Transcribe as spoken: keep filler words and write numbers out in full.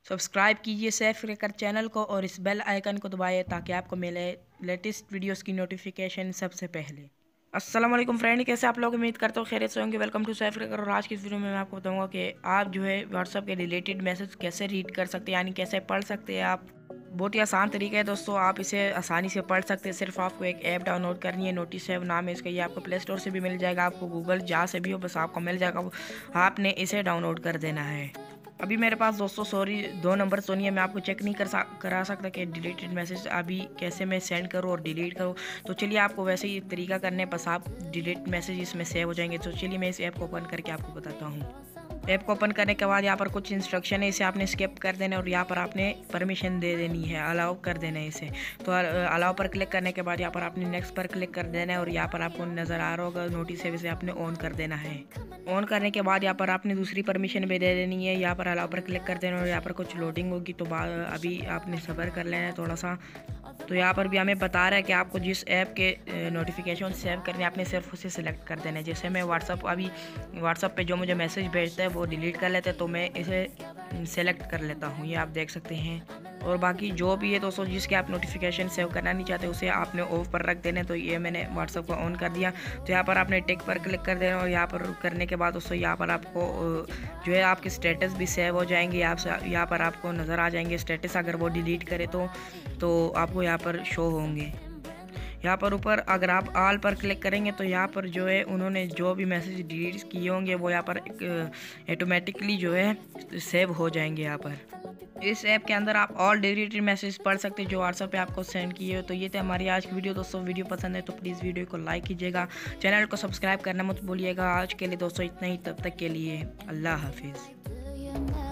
Subscribe कीजिए safe cracker channel को और इस बेल आइकन को दबाइए ताकि आपको मिले लेटेस्ट वीडियोस की नोटिफिकेशन सबसे पहले। अस्सलाम वालेकुम फ्रेंड, कैसे आप लोग? उम्मीद करते हो खैरियत से होंगे। Welcome to Safe Cracker. और आज की इस वीडियो में मैं आपको बताऊंगा कि आप जो है व्हाट्सअप के रिलेटेड मैसेज कैसे रीड कर सकते हैं, यानी कैसे पढ़ सकते हैं आप। बहुत ही आसान तरीका है दोस्तों, आप इसे आसानी से पढ़ सकते हैं। सिर्फ आपको एक ऐप डाउनलोड करनी है, नोटिस ऐप नाम है इसका। ये आपको प्ले स्टोर से भी मिल जाएगा, आपको गूगल जहाँ से भी हो बस आपको मिल जाएगा। आपने इसे डाउनलोड कर देना है। अभी मेरे पास दोस्तों सॉरी दो नंबर तो नहीं है, मैं आपको चेक नहीं कर सा करा सकता कि डिलीटेड मैसेज अभी कैसे मैं सेंड करूँ और डिलीट करूँ। तो चलिए आपको वैसे ही तरीका करने बस आप डिलीट मैसेज इसमें सेव हो जाएंगे। तो चलिए मैं इस ऐप को ओपन करके आपको बताता हूँ। ऐप को ओपन करने के बाद यहाँ पर कुछ इंस्ट्रक्शन है, इसे आपने स्किप कर देना है और यहाँ पर आपने परमिशन दे देनी है, अलाउ कर देना है इसे। तो अलाउ पर क्लिक करने के बाद यहाँ पर आपने नेक्स्ट पर क्लिक कर देना है और यहाँ पर आपको नज़र आ रहा होगा नोटिस है, इसे आपने ऑन कर देना है। ऑन करने के बाद यहाँ पर आपने दूसरी परमिशन भी दे देनी है, यहाँ पर अलाउ पर क्लिक कर देना और यहाँ पर कुछ लोडिंग होगी। तो अभी आपने सब्र कर लेना है थोड़ा सा। तो यहाँ पर भी हमें बता रहा है कि आपको जिस ऐप के नोटिफिकेशन सेव करने आपने सिर्फ उसे सिलेक्ट कर देना है। जैसे मैं व्हाट्सअप अभी व्हाट्सअप पे जो मुझे मैसेज भेजता है वो डिलीट कर लेते हैं, तो मैं इसे सेलेक्ट कर लेता हूँ, ये आप देख सकते हैं। और बाकी जो भी है दोस्तों जिसके आप नोटिफिकेशन सेव करना नहीं चाहते उसे आपने ऑफ पर रख देना। तो ये मैंने व्हाट्सअप को ऑन कर दिया। तो यहाँ पर आपने टिक पर क्लिक कर देना और यहाँ पर करने के बाद दोस्तों यहाँ पर आपको जो है आपके स्टेटस भी सेव हो जाएंगे। आप यहाँ पर आपको नज़र आ जाएंगे स्टेटस, अगर वो डिलीट करे तो तो आपको यहाँ पर शो होंगे। यहाँ पर ऊपर अगर आप ऑल पर क्लिक करेंगे तो यहाँ पर जो है उन्होंने जो भी मैसेज डिलीट किए होंगे वो यहाँ पर ऑटोमेटिकली जो है सेव हो जाएंगे। यहाँ पर इस ऐप के अंदर आप ऑल डिलीटेड मैसेज पढ़ सकते हैं जो व्हाट्सएप पे आपको सेंड किए हो। तो ये थे हमारी आज की वीडियो दोस्तों। वीडियो पसंद है तो प्लीज़ वीडियो को लाइक कीजिएगा, चैनल को सब्सक्राइब करना मत भूलिएगा। आज के लिए दोस्तों इतना ही, तब तक के लिए अल्लाह हाफिज़।